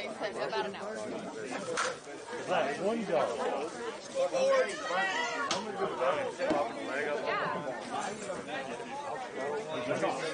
They said about an hour. That's $1. Yeah.